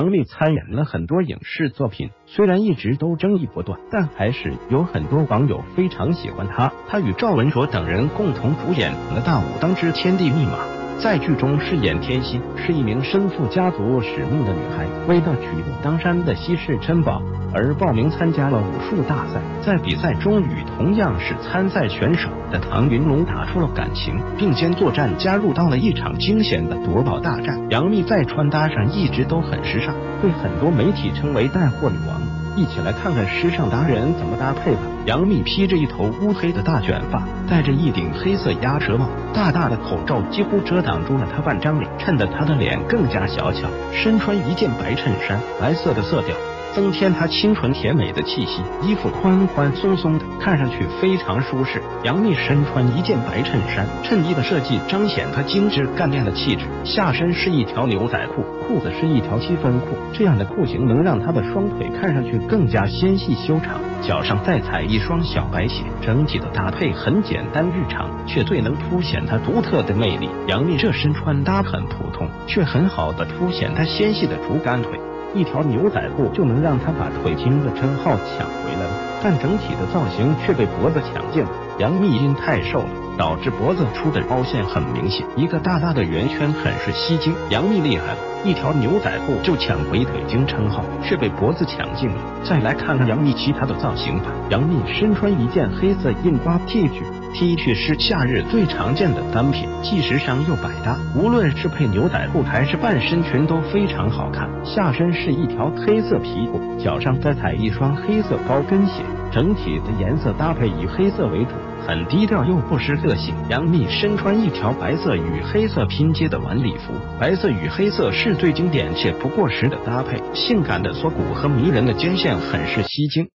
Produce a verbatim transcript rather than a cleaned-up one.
杨幂参演了很多影视作品，虽然一直都争议不断，但还是有很多网友非常喜欢她。她与赵文卓等人共同主演了《大武当之天地密码》。在剧中饰演天心，是一名身负家族使命的女孩，为了取武当山的稀世珍宝而报名参加了武术大赛。在比赛中与同样是参赛选手的唐云龙打出了感情，并肩作战，加入到了一场惊险的夺宝大战。杨幂在穿搭上一直都很时尚，被很多媒体称为带货女王。一起来看看时尚达人怎么搭配吧。杨幂披着一头乌黑的大卷发，戴着一顶黑色鸭舌帽，大大的口罩几乎遮挡住了她半张脸，衬得她的脸更加小巧。身穿一件白衬衫，白色的色调增添她清纯甜美的气息，衣服宽宽松松的，看上去非常舒适。杨幂身穿一件白衬衫，衬衣的设计彰显她精致干练的气质。下身是一条牛仔裤，裤子是一条七分裤，这样的裤型能让她的双腿看上去更加纤细修长。脚上再踩一双小白鞋，整体的搭配很简单日常，却最能凸显她独特的魅力。杨幂这身穿搭很普通，却很好的凸显她纤细的竹竿腿。一条牛仔裤就能让她把腿精的称号抢回来了，但整体的造型却被脖子抢尽了。杨幂因太瘦了，导致脖子出的凹陷很明显，一个大大的圆圈很是吸睛。杨幂厉害了，一条牛仔裤就抢回腿精称号，却被脖子抢尽了。再来看看杨幂其他的造型吧。杨幂身穿一件黑色印花 T 恤。T 恤是夏日最常见的单品，既时尚又百搭，无论是配牛仔裤还是半身裙都非常好看。下身是一条黑色皮裤，脚上再踩一双黑色高跟鞋，整体的颜色搭配以黑色为主，很低调又不失个性。杨幂身穿一条白色与黑色拼接的晚礼服，白色与黑色是最经典且不过时的搭配，性感的锁骨和迷人的肩线很是吸睛。